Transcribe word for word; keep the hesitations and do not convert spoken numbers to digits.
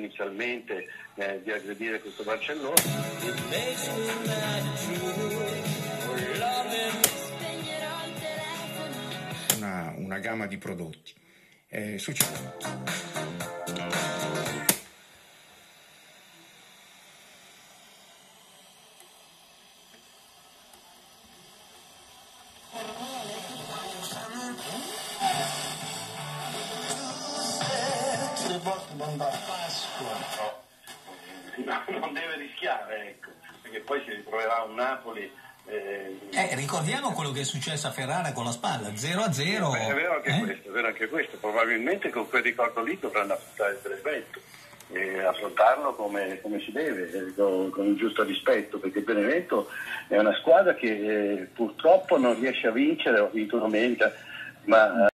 inizialmente eh, di aggredire questo Barcellona. Una, una gamma di prodotti. Eh, succede. No, non deve rischiare, ecco, perché poi si ritroverà un Napoli. Eh, eh, ricordiamo quello che è successo a Ferrara con la Spalla, zero a zero. È vero anche eh? questo, è vero anche questo. Probabilmente con quel ricordo lì dovranno affrontare il Benevento e affrontarlo come, come si deve, con, con il giusto rispetto, perché il Benevento è una squadra che eh, purtroppo non riesce a vincere, ho vinto domenica, ma